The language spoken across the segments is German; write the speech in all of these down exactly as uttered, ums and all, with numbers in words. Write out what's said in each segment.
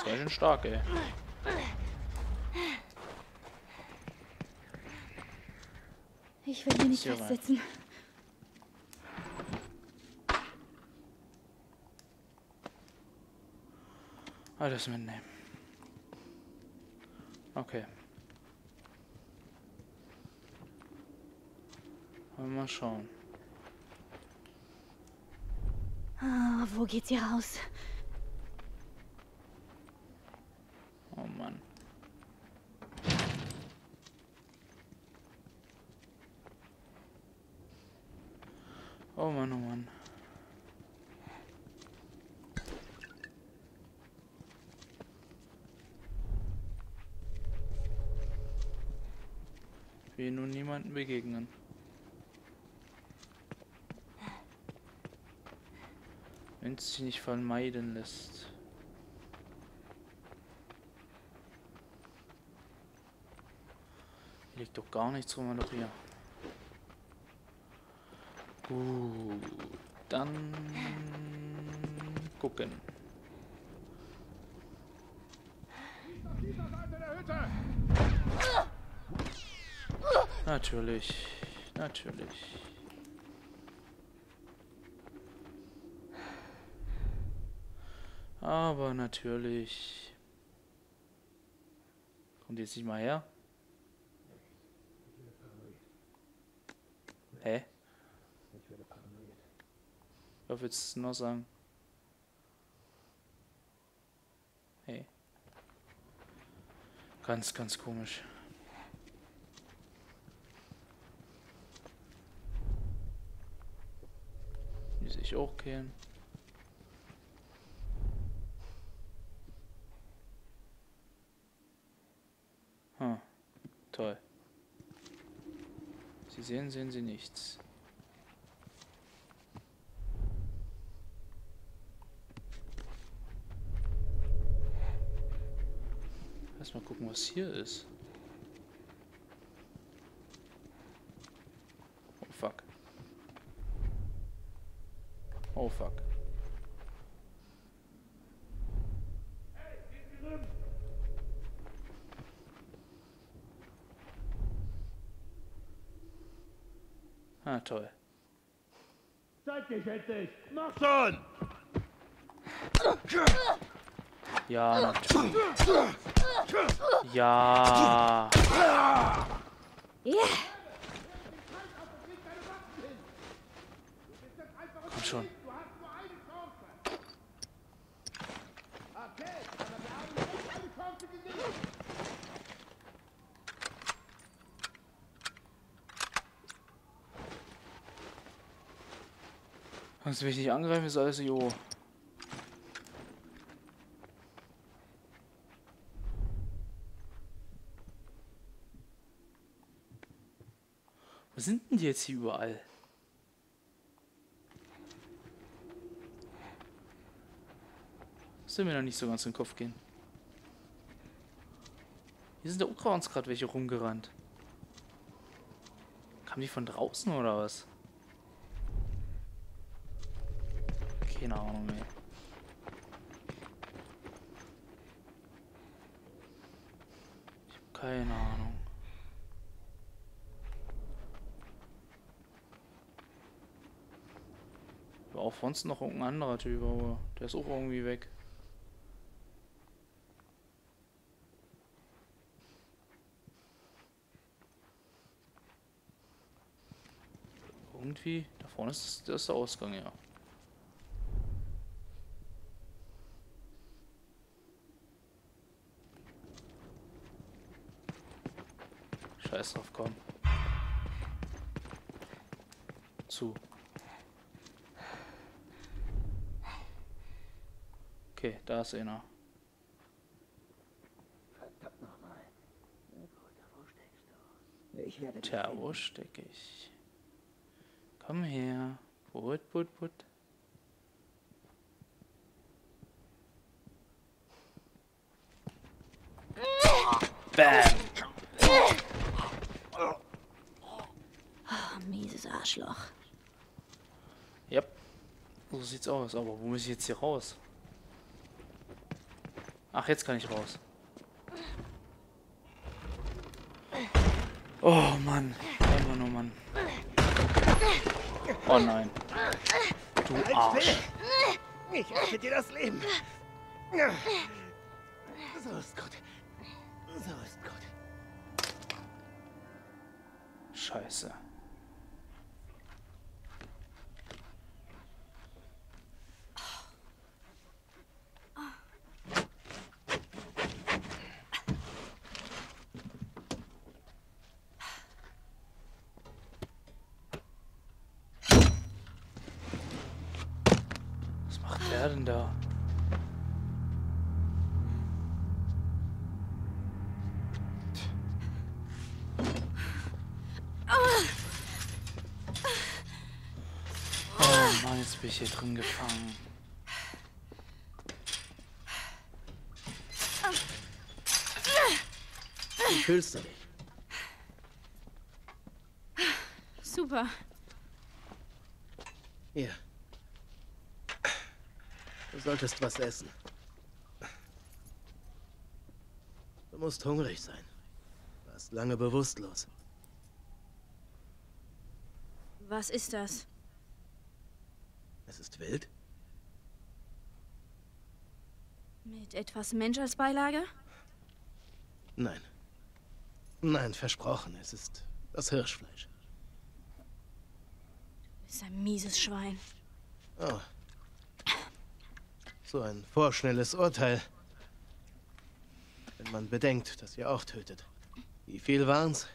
ganz schön stark, ey. Ich will hier nicht festsitzen. Alles mitnehmen. Okay. Mal schauen. Ah, wo geht's hier raus? Oh Mann. Oh Mann, oh Mann. Ich will nun niemanden begegnen. Wenn es sich nicht vermeiden lässt. Hier liegt doch gar nichts rum, doch hier. Gut, dann gucken. Natürlich, natürlich. Aber natürlich. Kommt jetzt nicht mal her? Hä? Ich werde paranoid. Was willst du noch sagen? Hey. Ganz, ganz komisch. Hier sehe ich auch keinen. Hm. Toll. Sie sehen, sehen Sie nichts. Erstmal gucken, was hier ist. Oh fuck. Oh fuck. Ah, toll. Zeig dich endlich! Mach schon! Ja, natürlich. Ja. Yeah. Komm schon. Kannst du mich nicht angreifen, ist alles jo. Wo sind denn die jetzt hier überall? Das will mir noch nicht so ganz in den Kopf gehen. Hier sind da auch gerade welche rumgerannt. Kamen die von draußen oder was? Keine Ahnung mehr. Ich habe keine Ahnung. War auch sonst noch irgendein anderer Typ, aber der ist auch irgendwie weg. Irgendwie, da vorne ist, das ist der Ausgang, ja. Scheiß drauf, komm. Zu. Okay, da ist einer. Verdammt nochmal. Na gut, wo steckst du? Ich werde dich Tja, finden. wo steck ich? Komm her. Put, put, put. Bam! Oh, mieses Arschloch. Yep. So sieht's aus. Aber wo muss ich jetzt hier raus? Ach, jetzt kann ich raus. Oh Mann. Immer nur Mann. Oh nein. Du Arsch. Ich rette dir das Leben. So ist gut. So ist gut. Scheiße. Was macht der denn da? Oh Mann, jetzt bin ich hier drin gefangen. Wie fühlst du dich? Super. Hier. Du solltest was essen. Du musst hungrig sein. Du warst lange bewusstlos. Was ist das? Es ist wild? Mit etwas Mensch als Beilage? Nein. Nein, versprochen. Es ist das Hirschfleisch. Du bist ein mieses Schwein. Oh. So ein vorschnelles Urteil. Wenn man bedenkt, dass ihr auch tötet. Wie viel waren's?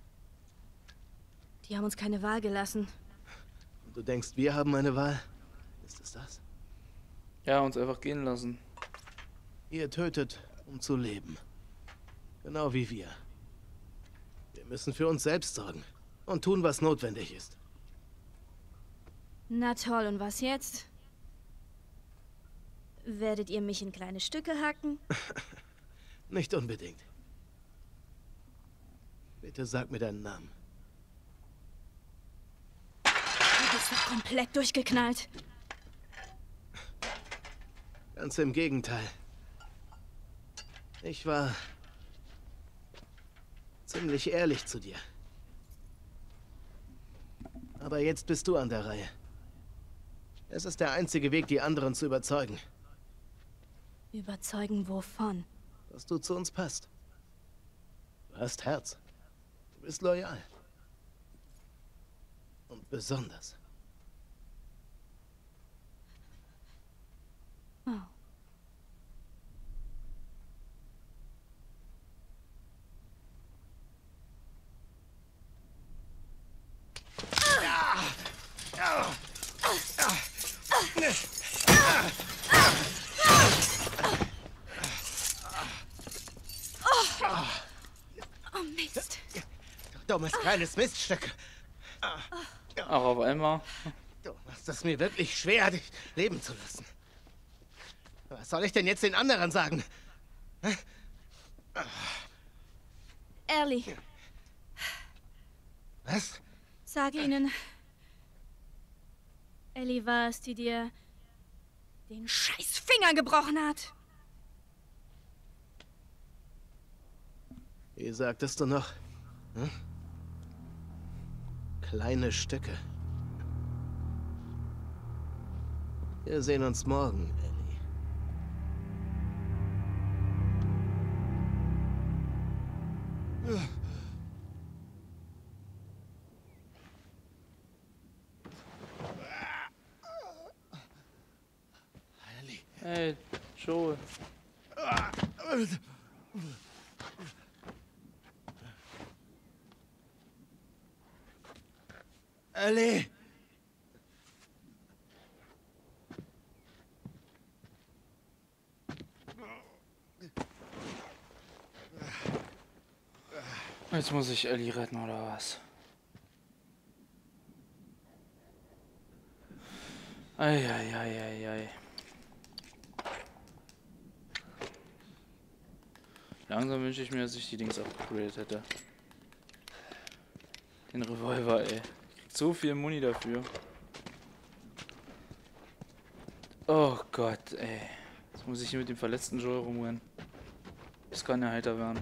Die haben uns keine Wahl gelassen. Und du denkst, wir haben eine Wahl? Ist es das? Ja, uns einfach gehen lassen. Ihr tötet, um zu leben. Genau wie wir. Wir müssen für uns selbst sorgen. Und tun, was notwendig ist. Na toll, und was jetzt? Werdet ihr mich in kleine Stücke hacken? Nicht unbedingt. Bitte sag mir deinen Namen. Du bist doch komplett durchgeknallt. Ganz im Gegenteil. Ich war ziemlich ehrlich zu dir. Aber jetzt bist du an der Reihe. Es ist der einzige Weg, die anderen zu überzeugen. Überzeugen wovon? Dass du zu uns passt. Du hast Herz. Du bist loyal. Und besonders. Oh. Oh, Mist. Du dummes kleines Miststück. Auch auf einmal. Du machst es mir wirklich schwer, dich leben zu lassen. Was soll ich denn jetzt den anderen sagen? Ellie, Was? sag ihnen. Ellie war es, die dir den scheiß Finger gebrochen hat. Wie sagtest du noch? Hm? Kleine Stücke. Wir sehen uns morgen, Ellie. Ellie. Hey, Joel. Ellie! Jetzt muss ich Ellie retten, oder was? Eieieiei. Langsam wünsche ich mir, dass ich die Dings upgradet hätte. Den Revolver, ey. Ich krieg so viel Muni dafür. Oh Gott, ey. Jetzt muss ich hier mit dem verletzten Joel rumrennen. Das kann ja heiter werden.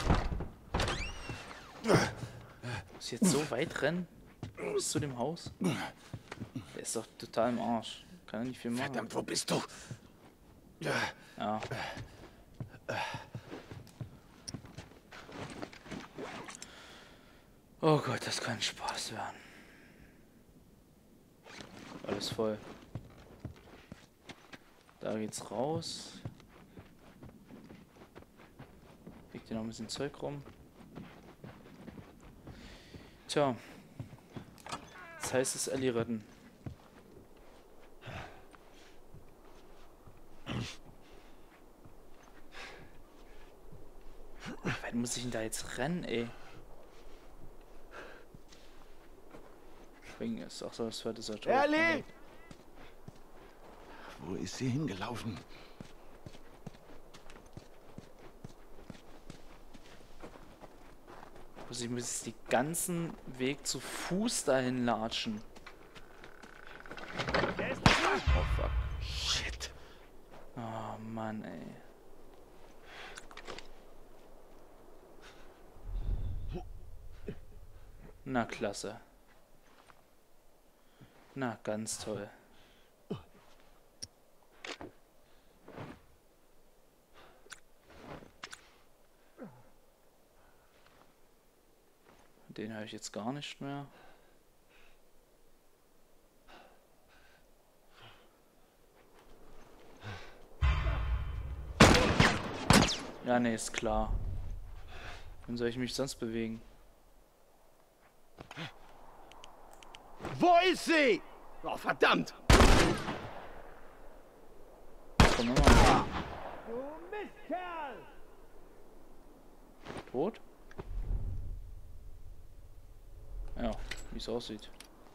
Muss ich jetzt so weit rennen? Bis zu dem Haus? Der ist doch total im Arsch. Kann er nicht viel machen. Verdammt, wo bist du? Ja. Oh Gott, das kann Spaß werden. Alles voll. Da geht's raus. Liegt hier noch ein bisschen Zeug rum. Tja. Das heißt es Ellie retten. Wann muss ich denn da jetzt rennen, ey? Wegen ist auch so, das wird es ja Ellie! Wo ist sie hingelaufen? Also ich muss jetzt den ganzen Weg zu Fuß dahin latschen. Oh fuck. Shit. Oh Mann, ey. Na klasse. Na, ganz toll. Den habe ich jetzt gar nicht mehr. Ja, nee, ist klar. Wann soll ich mich sonst bewegen? Wo ist sie? Oh, verdammt! Komm mal. Du Mistkerl! Tot? Ja, wie es aussieht.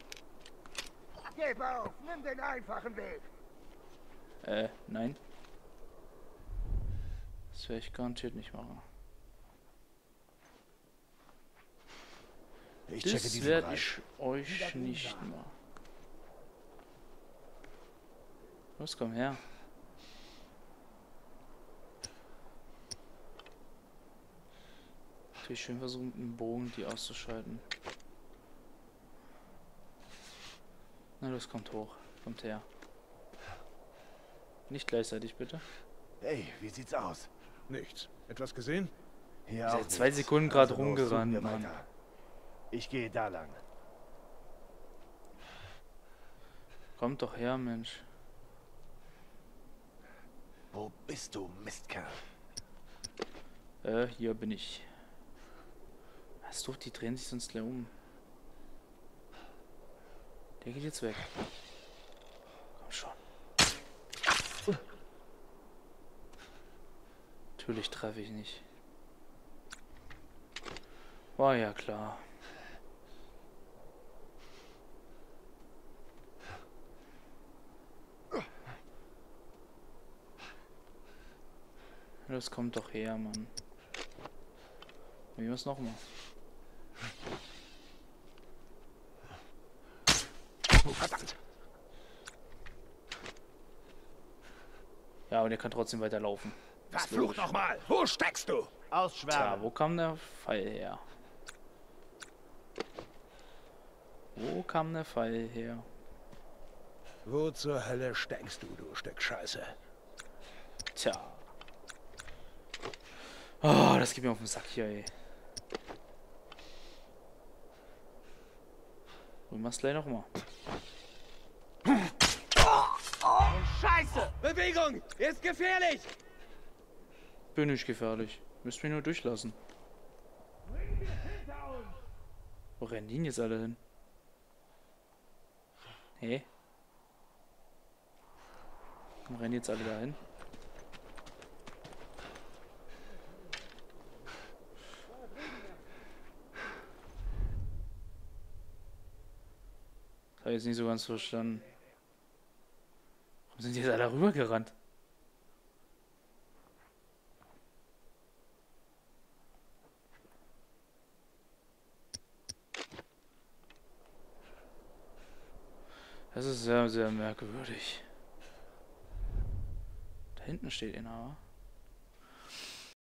Gib auf, nimm den einfachen Weg. Äh, nein. Das werde ich garantiert nicht machen. Ich checke Das diesen werde Bereich. ich euch nicht machen. Los, komm her. Natürlich schön versuchen, mit dem Bogen die auszuschalten. Na los, kommt hoch. Kommt her. Nicht gleichzeitig, bitte. Hey, wie sieht's aus? Nichts. Etwas gesehen? Hier Seit auch zwei nichts. Sekunden gerade Also los, rumgerannt, suchen wir Mann. weiter. Ich gehe da lang. Kommt doch her, Mensch. Wo bist du, Mistkerl? Äh, hier bin ich. Was doof, die drehen sich sonst gleich um. Der geht jetzt weg. Komm schon. Natürlich treffe ich nicht. War ja klar. Das kommt doch her, Mann. Wie wir es nochmal. Oh, verdammt! Ja, und er kann trotzdem weiterlaufen. Verflucht nochmal! Wo steckst du? Tja, Ausschwärmen! wo kam der Pfeil her? Wo kam der Pfeil her? Wo zur Hölle steckst du, du Stück Scheiße? Tja. Oh, das geht mir auf den Sack hier, ey. Und machst gleich nochmal. Scheiße! Bewegung! Ist gefährlich! Bin nicht gefährlich. Müsst mich nur durchlassen. Wo rennen die denn jetzt alle hin? Hey? Wo rennen jetzt alle dahin? Das habe ich jetzt nicht so ganz verstanden. Warum sind die jetzt alle rübergerannt? Das ist sehr, sehr merkwürdig. Da hinten steht einer, wa?